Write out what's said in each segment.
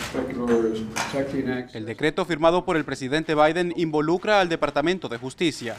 El decreto firmado por el presidente Biden involucra al Departamento de Justicia.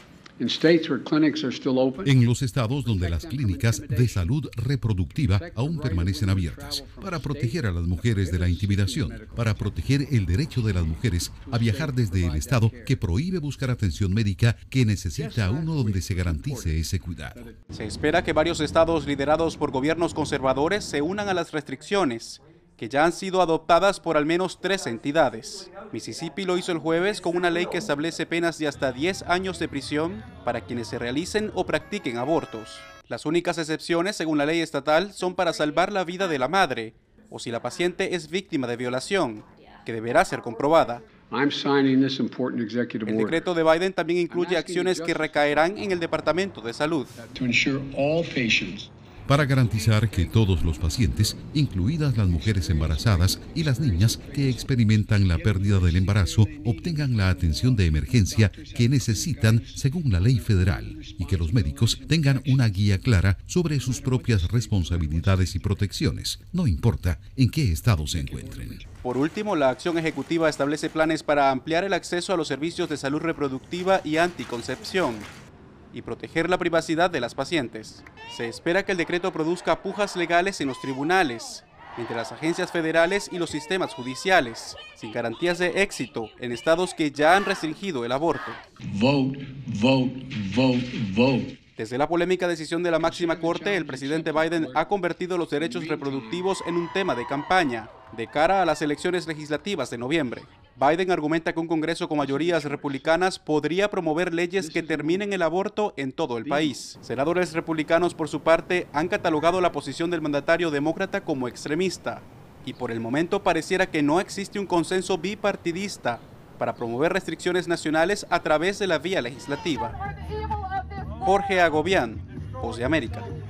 En los estados donde las clínicas de salud reproductiva aún permanecen abiertas, para proteger a las mujeres de la intimidación, para proteger el derecho de las mujeres a viajar desde el estado que prohíbe buscar atención médica que necesita a uno donde se garantice ese cuidado. Se espera que varios estados liderados por gobiernos conservadores se unan a las restricciones, que ya han sido adoptadas por al menos 3 entidades. Mississippi lo hizo el jueves con una ley que establece penas de hasta 10 años de prisión para quienes se realicen o practiquen abortos. Las únicas excepciones, según la ley estatal, son para salvar la vida de la madre o si la paciente es víctima de violación, que deberá ser comprobada. El decreto de Biden también incluye acciones que recaerán en el Departamento de Salud. Para garantizar que todos los pacientes, incluidas las mujeres embarazadas y las niñas que experimentan la pérdida del embarazo, obtengan la atención de emergencia que necesitan según la ley federal y que los médicos tengan una guía clara sobre sus propias responsabilidades y protecciones, no importa en qué estado se encuentren. Por último, la acción ejecutiva establece planes para ampliar el acceso a los servicios de salud reproductiva y anticoncepción y proteger la privacidad de las pacientes. Se espera que el decreto produzca pujas legales en los tribunales, entre las agencias federales y los sistemas judiciales, sin garantías de éxito en estados que ya han restringido el aborto. Vote, vote, vote, vote. Desde la polémica decisión de la máxima corte, el presidente Biden ha convertido los derechos reproductivos en un tema de campaña de cara a las elecciones legislativas de noviembre. Biden argumenta que un Congreso con mayorías republicanas podría promover leyes que terminen el aborto en todo el país. Senadores republicanos, por su parte, han catalogado la posición del mandatario demócrata como extremista y por el momento pareciera que no existe un consenso bipartidista para promover restricciones nacionales a través de la vía legislativa. Jorge Agobián, Voz de América.